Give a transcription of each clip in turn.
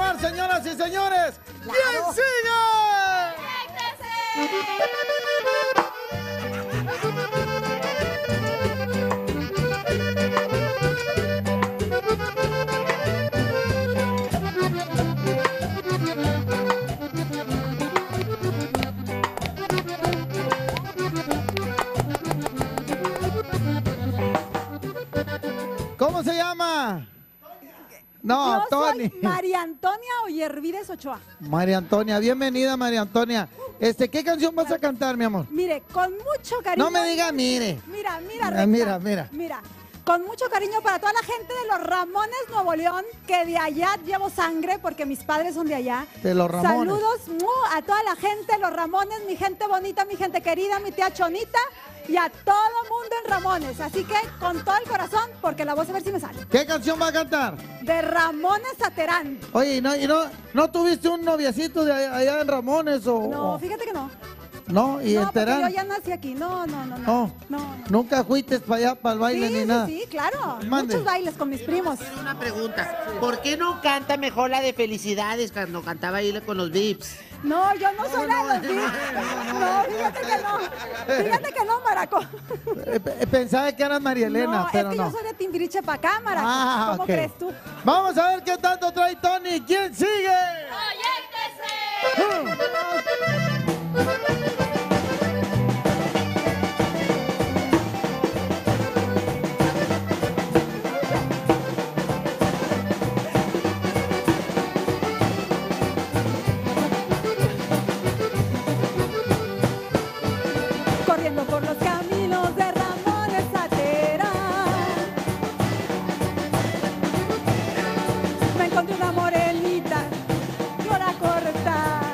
continuar, señoras y señores. ¡Bien sigue! ¿Cómo se llama? No, Yo Tony. soy María Antonia Oyervides Ochoa. María Antonia, bienvenida María Antonia. ¿Qué canción vas a cantar, mi amor? Mire, con mucho cariño. No me diga mire. Mira, Mira. Con mucho cariño para toda la gente de los Ramones, Nuevo León, que de allá llevo sangre porque mis padres son de allá. De los Ramones. Saludos a toda la gente de los Ramones, mi gente bonita, mi gente querida, mi tía Chonita y a todo mundo en Ramones. Así que con todo el corazón, porque la voz a ver si me sale. ¿Qué canción va a cantar? De Ramones Saterán. Oye, ¿no tuviste un noviecito de allá en Ramones o...? No, fíjate que no. ¿No? ¿Y no, en porque Terán? yo ya nací aquí. No. ¿Nunca fuiste para allá, para el baile ni nada? Sí, claro. Mande. Muchos bailes con mis primos. Tengo una pregunta. ¿Por qué no canta mejor la de Felicidades cuando cantaba ahí con los Vips? No, yo no soy la de los Vips. No, fíjate que no. Fíjate que no, Maraco. Pensaba que eras María Elena, No, pero es que no. yo soy de Timbiriche para acá, Maraco. ¿Cómo ok. crees tú? Vamos a ver qué tanto trae Tony. ¿Quién sigue? Corriendo por los caminos de Ramones Saterán, me encontré una morenita para cortar.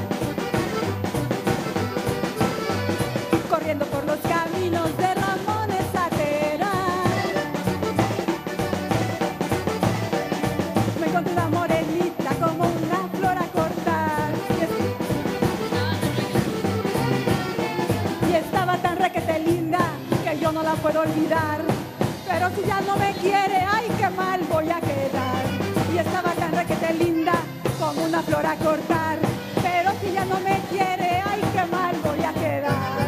Corriendo por los caminos de Ramones Saterán, me encontré una morenita como una flor a cortar. Y estaba tan requete linda que yo no la puedo olvidar. Pero si ya no me quiere, ay, qué mal voy a quedar. Y estaba tan requete linda como una flor a cortar. Pero si ya no me quiere, ay, qué mal voy a quedar.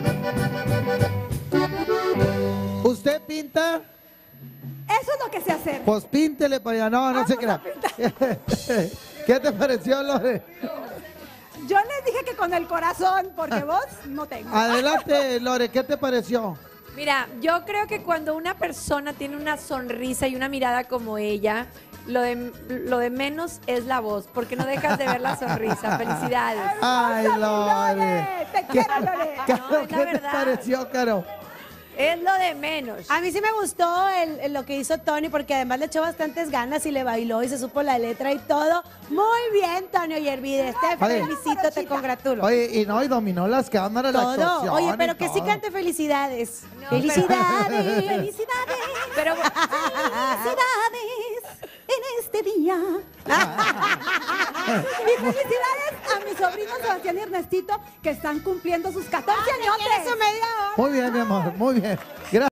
¿Usted pinta? Eso es lo que sé hacer. Pues píntele para allá. No se crea. ¿Qué te pareció, Lore? Yo les dije que con el corazón, porque vos no tengo. Adelante, Lore, ¿qué te pareció? Mira, yo creo que cuando una persona tiene una sonrisa y una mirada como ella, lo de menos es la voz, porque no dejas de ver la sonrisa. Felicidades. Ay, Lore. Te quiero, Lore. Caro, No, es la ¿qué te verdad. pareció, Caro? Es lo de menos. A mí sí me gustó lo que hizo Tony, porque además le echó bastantes ganas y le bailó y se supo la letra y todo. Muy bien, Tony Oyervides, te Oye. felicito, te congratulo. Oye, y dominó las cámaras, la Todo. actuación Oye, y pero que sí todo. cante felicidades. No, Felicidades. Felicidades. Pero Felicidades en este día. Y felicidades a mis sobrinos Sebastián y Ernestito que están cumpliendo sus 14 años. Eso media hora. Muy bien, mi amor, muy bien. Gracias.